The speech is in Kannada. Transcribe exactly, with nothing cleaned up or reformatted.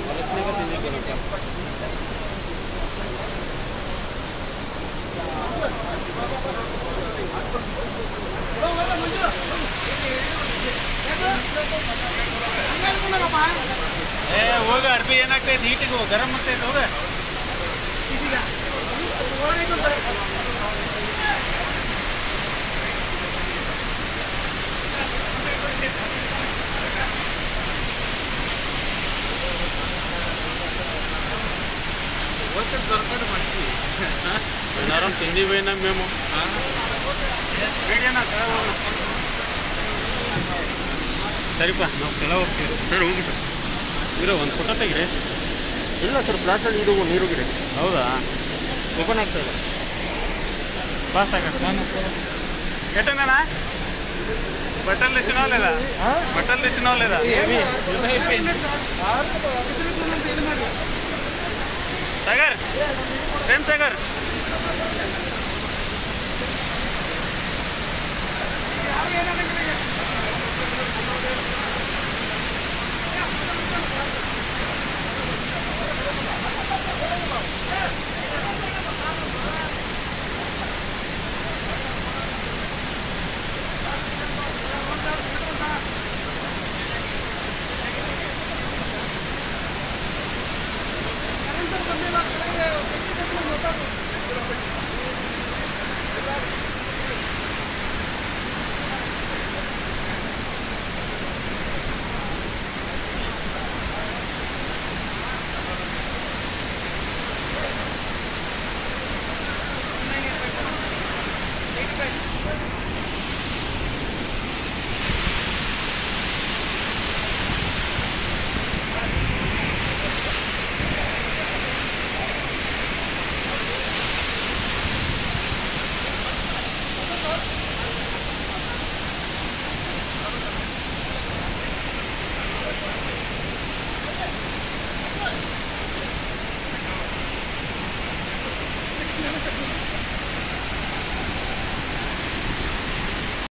ಏ ಹೋಗ ಅರ್ಬಿ ಏನಾಗ್ತೈತೆ ಹೀಟಿಗೆ ಗರಂ ಆಗ್ತೈತೆ ಹೋಗ ಏನಾರು ತಿಂದಿವೇನ మేము ಸರಿಪಾ ನಾವು ಕೆಲ ಹೋಗ್ತೀವಿ ಸರ್ ಹೋಗ್ಬಿಟ್ಟು ಇರೋ ಒಂದು ಫೋಟೋ ತೆಗಿರಿ ಇಲ್ಲ ಸರ್ ಫ್ಲಾಟಲ್ಲಿ ಇದು ನೀರುಗಿದೆ ಹೌದಾ ಓಪನ್ ಆಗ್ತಾ ಇಲ್ಲ ಪಾಸ್ ಆಗತ್ತೆ ನಾನು ఎట్టనా బట్టలు తెచ్చినావు లేదా బట్టలు తెచ్చినావు లేదా సాగర్ ప్రేమ్ సాగర్